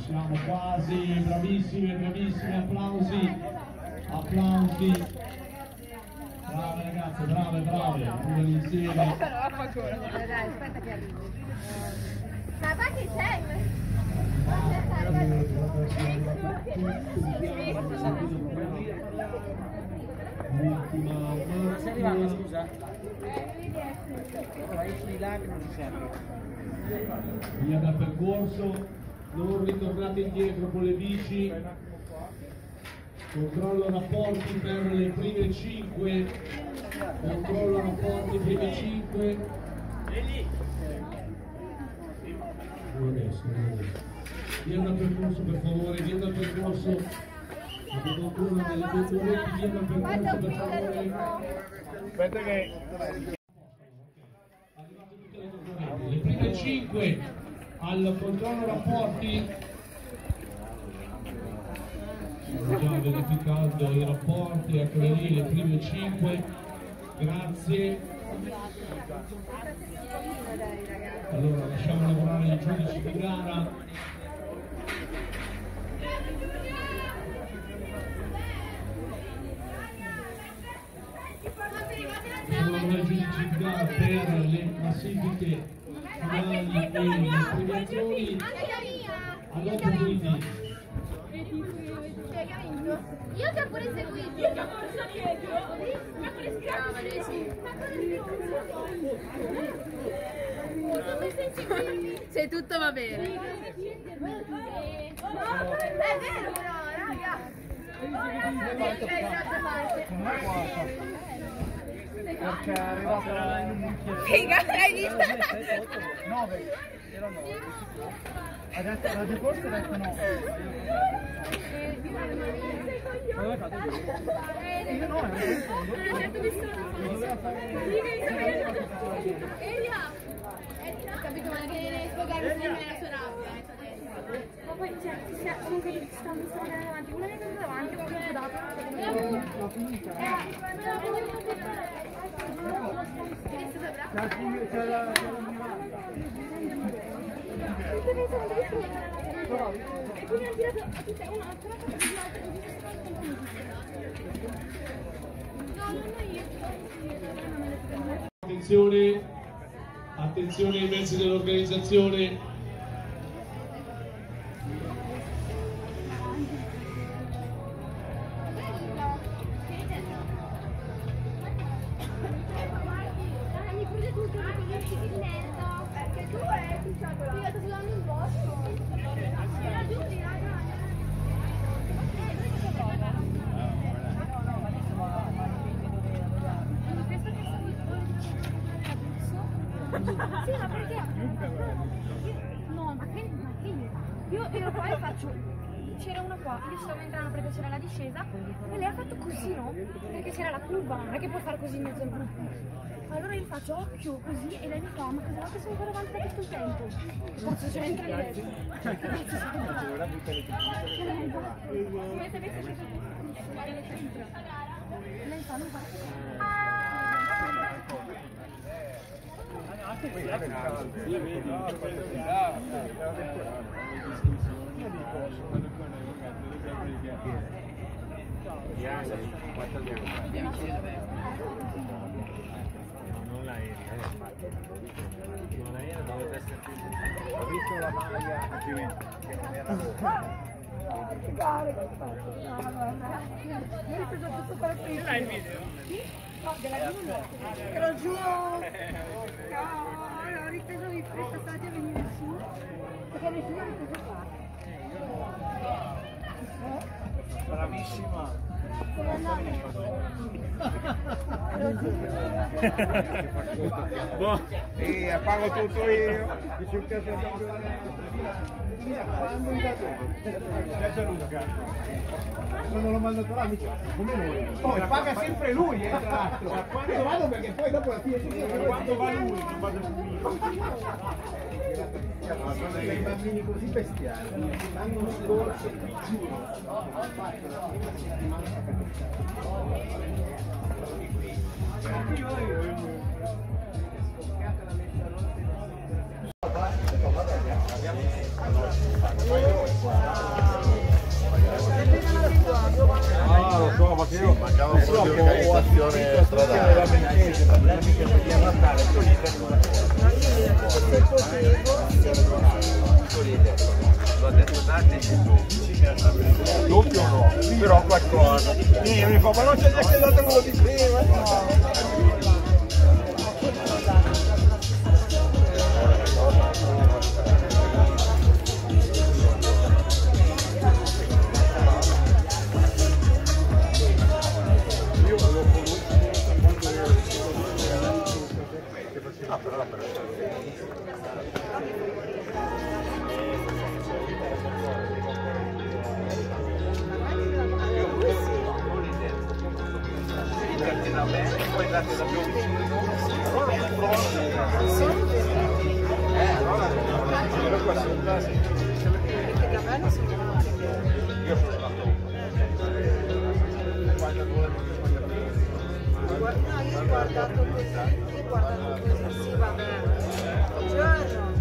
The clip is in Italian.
Siamo quasi, bravissime, bravissime, applausi, applausi. Brave ragazze, brave, brave, pure insieme. Dai, aspetta che arrivi. Papà che sei? Sei arrivata, scusa? Esci di là che non ci serve. Via dal percorso, non ritornate indietro con le bici. Controllo rapporti per le prime 5. Controllo rapporti prime 5. Via dal percorso per favore, via dal percorso. Abbiamo ancora delle controletti, via dal percorso per favore. Aspetta che... Le prime 5 al controllo rapporti. Stiamo già verificando i rapporti, eccole lì, le prime 5. Grazie. Allora lasciamo lavorare i giudici di gara. Lasciamo lavorare i giudici di gara per le classifiche finali e le premiazioni. Allora quindi io ti ho pure seguito. Io ti ho pure seguito. Mi ha pure scritto. Se tutto va bene. È vero però, raga. Perché è arrivata in un bicchiere. Figa, l'hai vista? 9, era 9. Adesso la deposta ha detto no. Ma l'hai fatto tu? Io no, non certo visto. Elia! Ho capito, ma che deve sfogare la sua rabbia. Ma poi sono quelli che stanno andando avanti. Una è venuta davanti, ma poi dato. l'ho finita. C'è la e quindi hanno tirato a tutte un'altra. No, non io. attenzione, attenzione ai mezzi dell'organizzazione. Perché tu hai ufficiato la... Io sto sudando un botto. Era giù di raga. Sì, ma perché? No, ma che io ero qua e faccio... C'era una qua, io stavo entrando perché c'era la discesa e lei ha fatto così, no? Perché c'era la curva, non è che puoi fare così in mezzo al gruppo. Allora io faccio occhio così e lei mi fa, ma cosa va che sono ancora avanti da tutto il tempo? Forse c'è entra in lei. Lei fa, non fa. non era, dovete essere più. Ho visto la maglia che non era Io ho preso tutto per il il video? No, della luna. Te lo giuro. Cavolo, ho ripreso i passati a venire su. Perché nessuno ha ripreso qua. Bravissima. Boh, pago tutto io. Quando l'ho mandato là mi dice come noi. Poi paga sempre lui, tra l'altro. Quando vado perché poi dopo la fine quando va lui, non vado più. I bambini così bestiali l'anno scorso ti giuro Io purtroppo ho azione stradale della Bentese per l'amica per Natale doppio no, però qualcosa. Mi fa, ma non c'è neanche dato quello di prima. Poi date da più vicino, allora non perché da me non si io sono stato no, io ho guardato così, sì, vabbè, buongiorno.